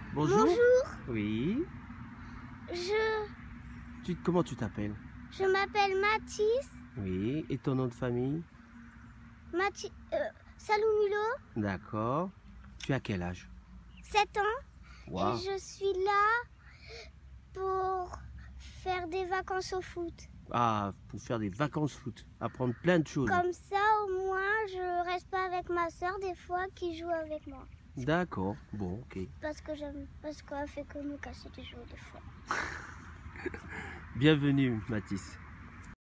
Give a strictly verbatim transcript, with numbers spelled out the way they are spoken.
Bonjour. Bonjour. Oui. Je, Tu, comment tu t'appelles? je m'appelle Mathis. Oui. Et ton nom de famille? Mathis euh, Salumulo, D'accord. Tu as quel âge? sept ans. Wow. Et je suis là pour faire des vacances au foot. Ah, pour faire des vacances foot, apprendre plein de choses. Comme ça, au moins, je reste pas avec ma soeur des fois qui joue avec moi. D'accord. Bon, ok. Parce que j'aime, parce qu'elle fait que me casser des jours des fois. Bienvenue, Mathis.